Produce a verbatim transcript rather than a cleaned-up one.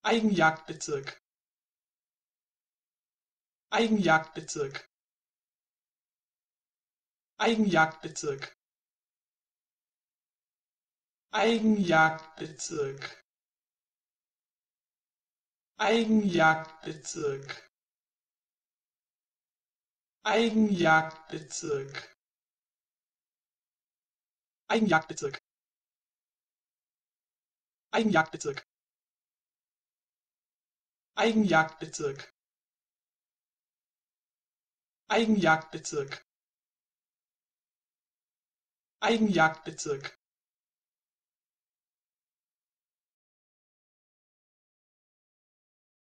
Eigenjagdbezirk, Eigenjagdbezirk, Eigenjagdbezirk, Eigenjagdbezirk, Eigenjagdbezirk, Eigenjagdbezirk, Eigenjagdbezirk, Eigenjagdbezirk, Eigenjagdbezirk, Eigenjagdbezirk, Eigenjagdbezirk